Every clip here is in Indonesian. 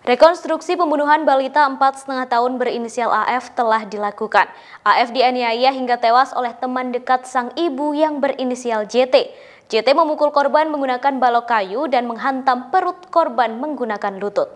Rekonstruksi pembunuhan balita 4,5 tahun berinisial AF telah dilakukan. AF dianiaya hingga tewas oleh teman dekat sang ibu yang berinisial JT. JT memukul korban menggunakan balok kayu dan menghantam perut korban menggunakan lutut.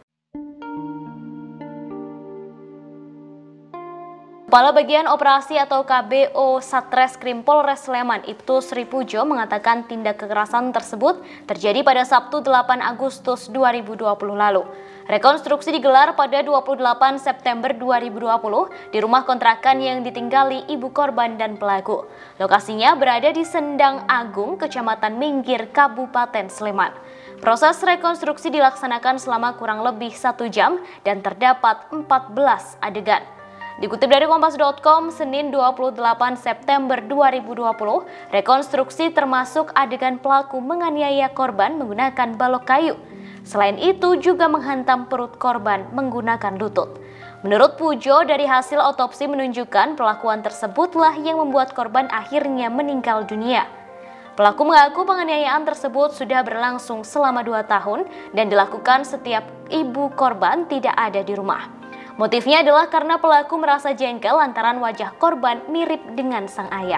Kepala Bagian Operasi atau KBO Satreskrim Polres Sleman, Ibtu Sri Pujo, mengatakan tindak kekerasan tersebut terjadi pada Sabtu 8 Agustus 2020 lalu. Rekonstruksi digelar pada 28 September 2020 di rumah kontrakan yang ditinggali ibu korban dan pelaku. Lokasinya berada di Sendang Agung, Kecamatan Minggir, Kabupaten Sleman. Proses rekonstruksi dilaksanakan selama kurang lebih 1 jam dan terdapat 14 adegan. Dikutip dari Kompas.com, Senin 28 September 2020, rekonstruksi termasuk adegan pelaku menganiaya korban menggunakan balok kayu. Selain itu juga menghantam perut korban menggunakan lutut. Menurut Pujo, dari hasil otopsi menunjukkan perlakuan tersebutlah yang membuat korban akhirnya meninggal dunia. Pelaku mengaku penganiayaan tersebut sudah berlangsung selama 2 tahun dan dilakukan setiap ibu korban tidak ada di rumah. Motifnya adalah karena pelaku merasa jengkel lantaran wajah korban mirip dengan sang ayah.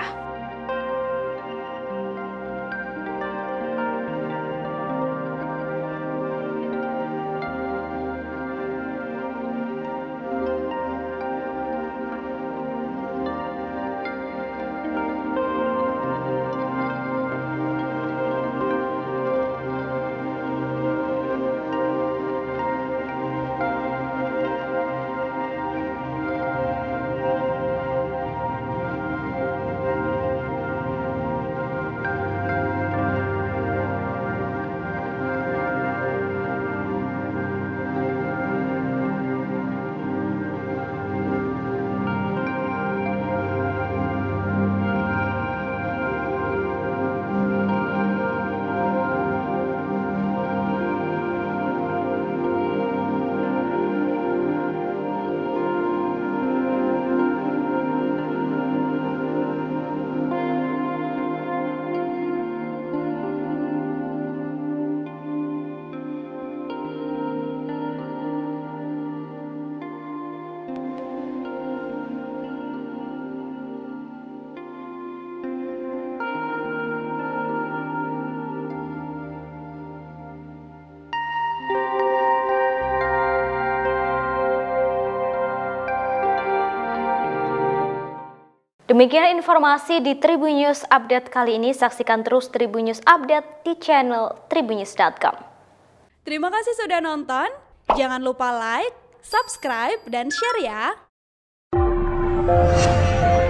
Demikian informasi di Tribun News Update kali ini. Saksikan terus Tribun News Update di channel tribunnews.com. Terima kasih sudah nonton. Jangan lupa like, subscribe, dan share ya.